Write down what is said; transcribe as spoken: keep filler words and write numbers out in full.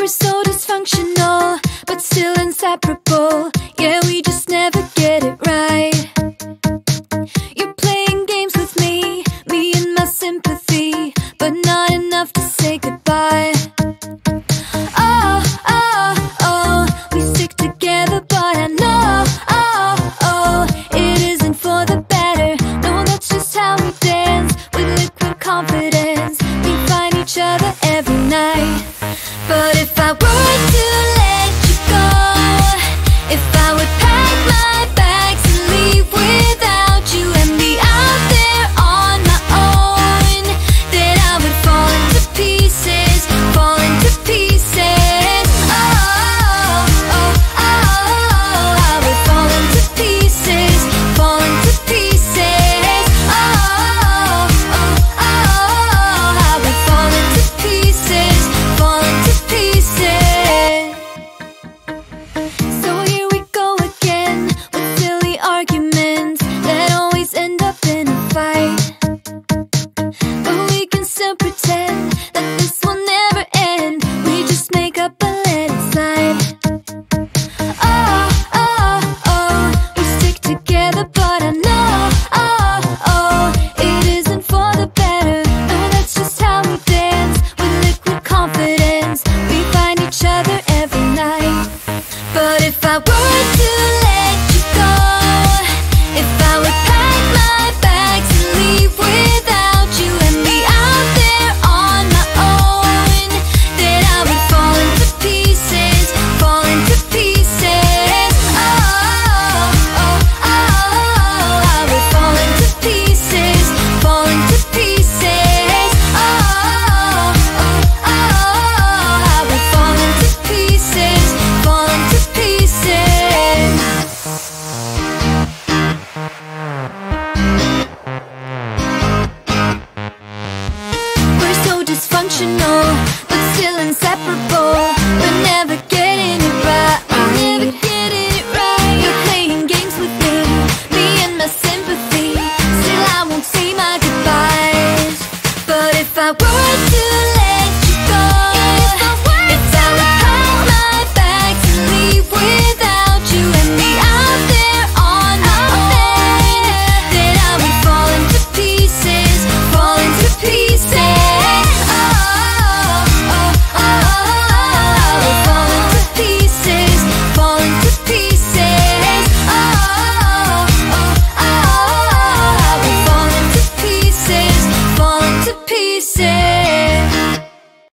so dysfunctional, but still inseparable. Yeah, we just never get it right. You're playing games with me, me and my sympathy, but not enough to say goodbye. Oh, oh, oh, we stick together, but I know, oh, oh, it isn't for the better. No, that's just how we dance, with liquid confidence. We find each other every night. But if I were to let you go, if I would pack my bags and leave without you and be out there on my own, then I would fall into pieces, fall into pieces. Oh, oh, oh, oh, I would fall into pieces, fall into pieces. Oh, oh, oh, oh, I would fall into pieces, fall into pieces. So here we go again, with silly arguments that always end up in a fight. But we can still pretend that this will never end. We just make up and let it slide. Oh, oh, oh, we stick together, but I know, oh, oh, it isn't for the better. No, that's just how we dance, with liquid confidence. We find each other every night. But if I were to let you go, if I would pack my bags and leave without you and be out there on my own, then I would fall into pieces, fall into pieces. Oh, oh, oh, I would fall into pieces, fall into pieces. Oh, oh, oh, I would fall into pieces, fall into pieces. We're so dysfunctional,